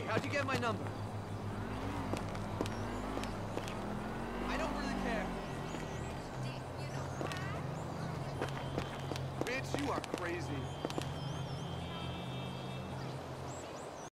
How'd you get my number? I don't really care. Bitch, you are crazy.